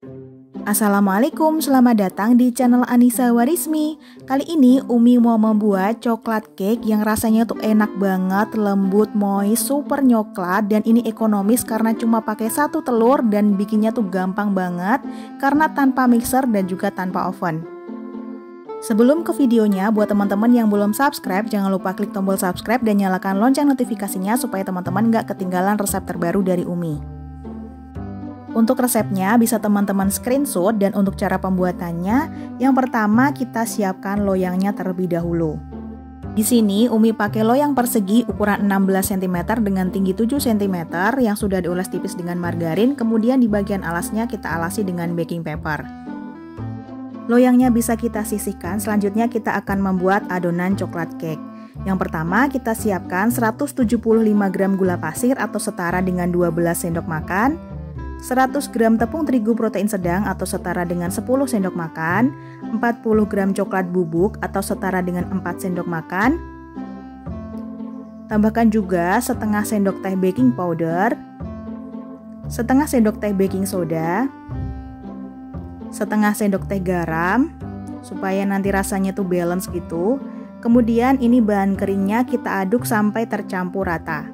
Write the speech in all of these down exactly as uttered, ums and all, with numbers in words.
Assalamualaikum, selamat datang di channel Anissa Warismi. Kali ini Umi mau membuat coklat cake yang rasanya tuh enak banget, lembut, moist, super nyoklat. Dan ini ekonomis karena cuma pakai satu telur dan bikinnya tuh gampang banget karena tanpa mixer dan juga tanpa oven. Sebelum ke videonya, buat teman-teman yang belum subscribe, jangan lupa klik tombol subscribe dan nyalakan lonceng notifikasinya supaya teman-teman gak ketinggalan resep terbaru dari Umi. Untuk resepnya bisa teman-teman screenshot, dan untuk cara pembuatannya, yang pertama kita siapkan loyangnya terlebih dahulu. Di sini Umi pakai loyang persegi ukuran enam belas sentimeter dengan tinggi tujuh sentimeter yang sudah dioles tipis dengan margarin, kemudian di bagian alasnya kita alasi dengan baking paper. Loyangnya bisa kita sisihkan, selanjutnya kita akan membuat adonan coklat cake. Yang pertama kita siapkan seratus tujuh puluh lima gram gula pasir atau setara dengan dua belas sendok makan, seratus gram tepung terigu protein sedang atau setara dengan sepuluh sendok makan, empat puluh gram coklat bubuk atau setara dengan empat sendok makan. Tambahkan juga setengah sendok teh baking powder, setengah sendok teh baking soda, setengah sendok teh garam supaya nanti rasanya tuh balance gitu. Kemudian ini bahan keringnya kita aduk sampai tercampur rata.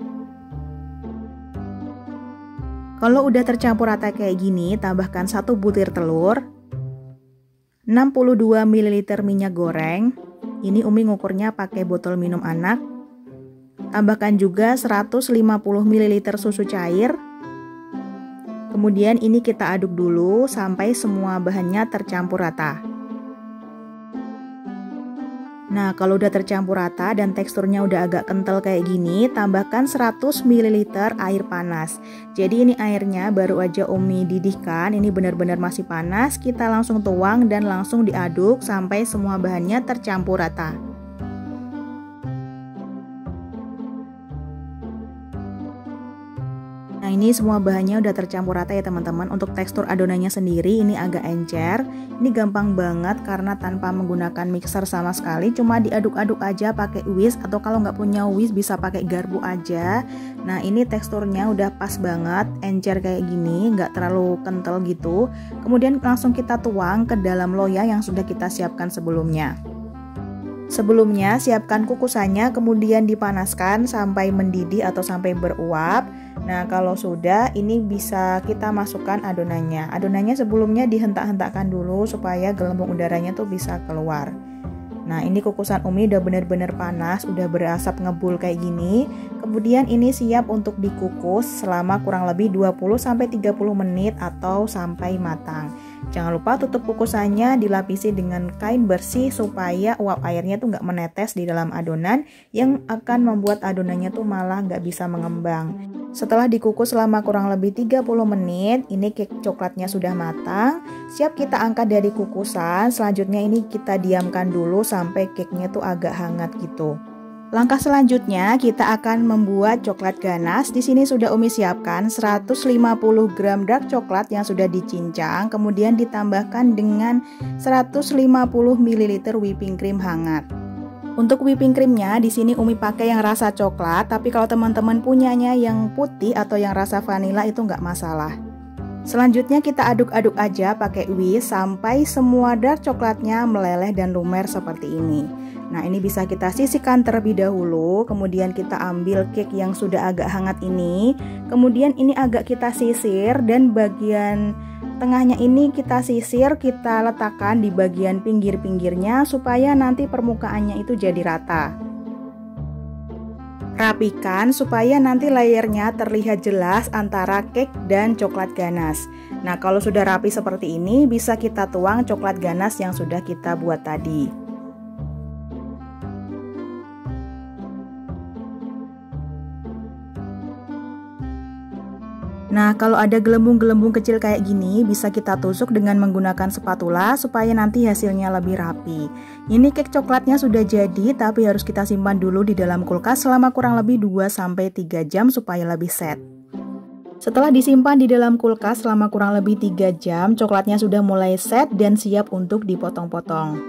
Kalau udah tercampur rata kayak gini, tambahkan satu butir telur, enam puluh dua mililiter minyak goreng. Ini Umi ngukurnya pakai botol minum anak. Tambahkan juga seratus lima puluh mililiter susu cair. Kemudian ini kita aduk dulu sampai semua bahannya tercampur rata. Nah, kalau udah tercampur rata dan teksturnya udah agak kental kayak gini, tambahkan seratus mililiter air panas. Jadi ini airnya baru aja Umi didihkan, ini benar-benar masih panas. Kita langsung tuang dan langsung diaduk sampai semua bahannya tercampur rata. Nah, ini semua bahannya udah tercampur rata ya teman-teman. Untuk tekstur adonannya sendiri ini agak encer. Ini gampang banget karena tanpa menggunakan mixer sama sekali, cuma diaduk-aduk aja pakai whisk, atau kalau nggak punya whisk bisa pakai garpu aja. Nah, ini teksturnya udah pas banget, encer kayak gini, nggak terlalu kental gitu. Kemudian langsung kita tuang ke dalam loyang yang sudah kita siapkan sebelumnya. Sebelumnya siapkan kukusannya, kemudian dipanaskan sampai mendidih atau sampai beruap. Nah, kalau sudah, ini bisa kita masukkan adonannya. Adonannya sebelumnya dihentak-hentakkan dulu supaya gelembung udaranya tuh bisa keluar. Nah, ini kukusan Umi udah bener-bener panas, udah berasap ngebul kayak gini. Kemudian ini siap untuk dikukus selama kurang lebih dua puluh sampai tiga puluh menit atau sampai matang. Jangan lupa tutup kukusannya, dilapisi dengan kain bersih supaya uap airnya tuh nggak menetes di dalam adonan yang akan membuat adonannya tuh malah nggak bisa mengembang. Setelah dikukus selama kurang lebih tiga puluh menit, ini cake coklatnya sudah matang. Siap kita angkat dari kukusan. Selanjutnya ini kita diamkan dulu sampai cake-nya tuh agak hangat gitu. Langkah selanjutnya kita akan membuat coklat ganas. Di sini sudah Umi siapkan seratus lima puluh gram dark coklat yang sudah dicincang, kemudian ditambahkan dengan seratus lima puluh mililiter whipping cream hangat. Untuk whipping creamnya di sini Umi pakai yang rasa coklat, tapi kalau teman-teman punyanya yang putih atau yang rasa vanila itu nggak masalah. Selanjutnya kita aduk-aduk aja pakai whisk sampai semua dark coklatnya meleleh dan lumer seperti ini. Nah, ini bisa kita sisihkan terlebih dahulu, kemudian kita ambil cake yang sudah agak hangat ini, kemudian ini agak kita sisir dan bagian tengahnya ini kita sisir, kita letakkan di bagian pinggir-pinggirnya supaya nanti permukaannya itu jadi rata. Rapikan supaya nanti layernya terlihat jelas antara cake dan coklat ganas. Nah, kalau sudah rapi seperti ini, bisa kita tuang coklat ganas yang sudah kita buat tadi. Nah, kalau ada gelembung-gelembung kecil kayak gini, bisa kita tusuk dengan menggunakan spatula supaya nanti hasilnya lebih rapi. Ini cake coklatnya sudah jadi, tapi harus kita simpan dulu di dalam kulkas selama kurang lebih dua sampai tiga jam supaya lebih set. Setelah disimpan di dalam kulkas selama kurang lebih tiga jam, coklatnya sudah mulai set dan siap untuk dipotong-potong.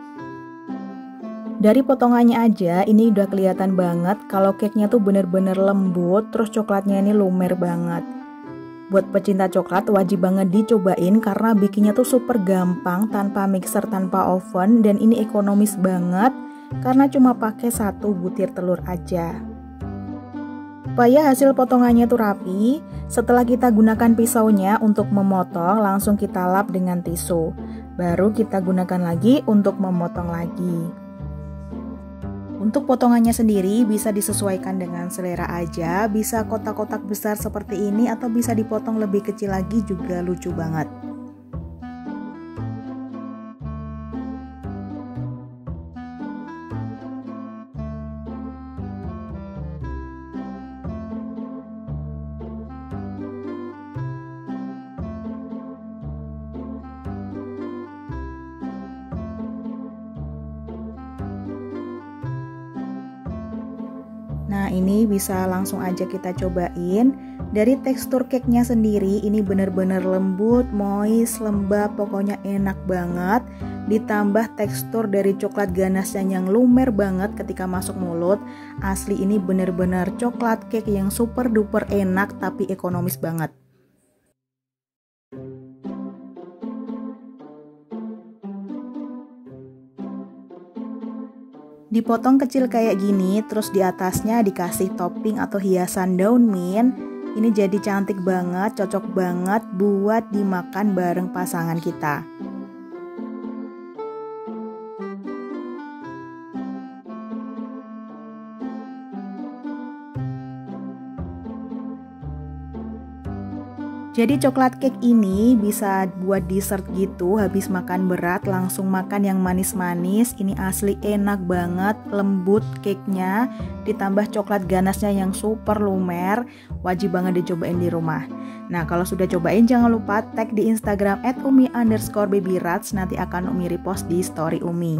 Dari potongannya aja, ini udah kelihatan banget kalau cake-nya tuh bener-bener lembut, terus coklatnya ini lumer banget. Buat pecinta coklat wajib banget dicobain karena bikinnya tuh super gampang tanpa mixer, tanpa oven, dan ini ekonomis banget karena cuma pakai satu butir telur aja. Supaya hasil potongannya tuh rapi, setelah kita gunakan pisaunya untuk memotong, langsung kita lap dengan tisu. Baru kita gunakan lagi untuk memotong lagi. Untuk potongannya sendiri bisa disesuaikan dengan selera aja, bisa kotak-kotak besar seperti ini atau bisa dipotong lebih kecil lagi juga lucu banget. Nah, ini bisa langsung aja kita cobain. Dari tekstur cake-nya sendiri ini bener-bener lembut, moist, lembab, pokoknya enak banget. Ditambah tekstur dari coklat ganasnya yang lumer banget ketika masuk mulut. Asli ini bener-bener coklat cake yang super duper enak tapi ekonomis banget. Dipotong kecil kayak gini, terus di atasnya dikasih topping atau hiasan daun mint. Ini jadi cantik banget, cocok banget buat dimakan bareng pasangan kita. Jadi coklat cake ini bisa buat dessert gitu, habis makan berat langsung makan yang manis-manis. Ini asli enak banget, lembut cake-nya, ditambah coklat ganasnya yang super lumer. Wajib banget dicobain di rumah. Nah, kalau sudah cobain jangan lupa tag di Instagram at umi underscore babyrats, nanti akan Umi repost di story Umi.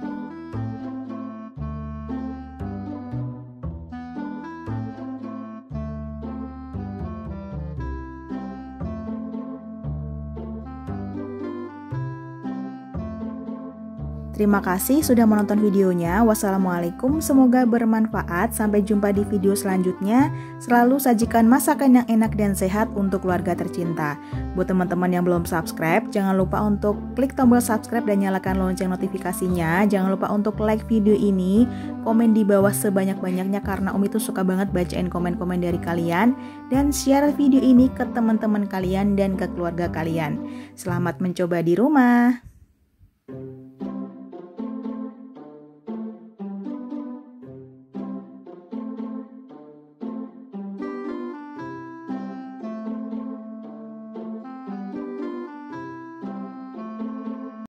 Terima kasih sudah menonton videonya. Wassalamualaikum, semoga bermanfaat. Sampai jumpa di video selanjutnya. Selalu sajikan masakan yang enak dan sehat untuk keluarga tercinta. Buat teman-teman yang belum subscribe, jangan lupa untuk klik tombol subscribe dan nyalakan lonceng notifikasinya. Jangan lupa untuk like video ini, komen di bawah sebanyak-banyaknya karena Umi tuh suka banget bacain komen-komen dari kalian. Dan share video ini ke teman-teman kalian dan ke keluarga kalian. Selamat mencoba di rumah.